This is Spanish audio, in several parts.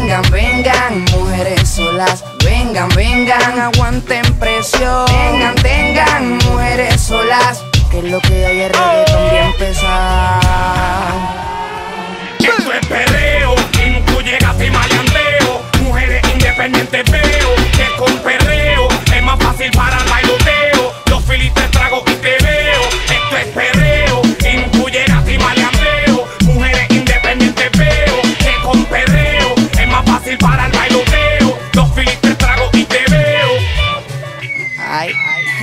Vengan, vengan, mujeres solas. Vengan, vengan, aguanten presión. Vengan, tengan, mujeres solas. Que es lo que hay es reggaetón bien pesado. Esto es perreo, y tú llegas y maleanteo. Mujeres independientes veo, que con perreo es más fácil para el bailoteo. Los filites trago y te veo. Esto es perreo, y tú llegas y maleanteo. Mujeres independientes veo, que con perreo es más fácil para el bailoteo. Los filites trago y te veo. Ay,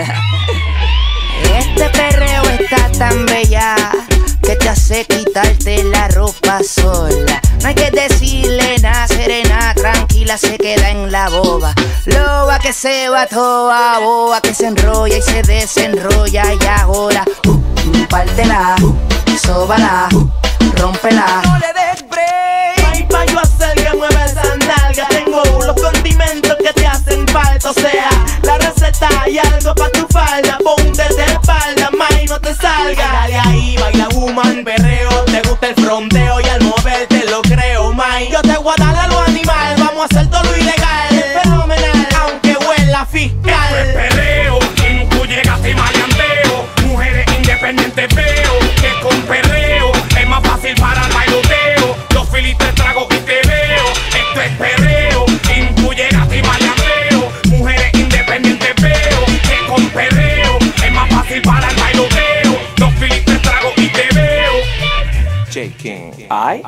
este perreo está tan bella que te hace quitarte la ropa sola. No hay que decirle nada, serena, tranquila, se queda en la boba. Loba que se va toda, boba que se enrolla y se desenrolla. Y ahora, pártela, sóbala, rómpela. No le des break. Ay, pa' yo hacer que mueva esa nalga. Tengo los condimentos que te hacen falta. O sea, la receta y algo pa' tu falda. Ponte de espalda, ma, y no te salga. Dale ahí, baila woman, perreo. Te gusta el fronteo y al moverte lo creo, ma. Yo te voy a dar a lo animal. Vamos a hacer todo lo ilegal. Es fenomenal, aunque huela fiscal. Esto es perreo, y tú llegas y maleanteo. Mujeres independientes veo, que con perreo es más fácil para el bailoteo. Los filites trago y te veo. Esto es perreo, y tú llegas y maleanteo. Mujeres independientes veo, que con perreo es más fácil para el bailoteo. Los filites trago y te veo. Chequen, ay.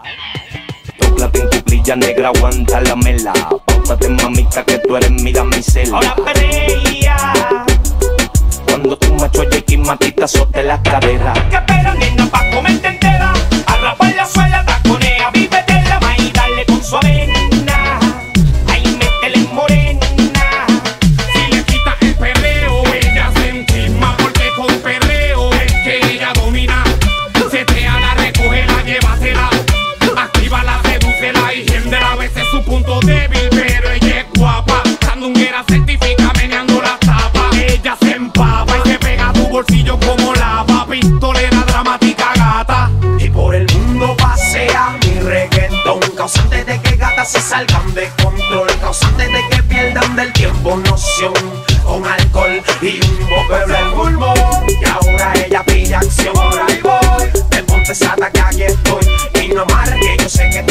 Tóplate en cuclilla negra, aguanta la mela. Póntate mamita que tú eres mi damisela. Ahora perrea. Cuando tu macho llegue y matita sote la cadera. Que espera, nena, pa' comerte entera. Arrapa en la suela, taconea, vívetela. Ma, y dale con su avena. Ahí métele morena. Si le quitas el perreo, ella se enchisma porque con perreo es que ella domina. Se trea, la recoge, la llévatela. Activa la sedúcela y hiéndela. A veces su punto débil, pero ella es guapa. Sandunguera certifica meneando la tapa. Ella se empapa y se pega a tu bolsillo como lava. Pistolera dramática gata. Y por el mundo pasea mi reggaetón, causante de que gatas se salgan de control, causante de que pierdan del tiempo noción, con alcohol y un boquebel en pulmón. Y ahora ella pide acción. Por ahí voy, te ponte sata que aquí estoy. Y no amarre que yo sé que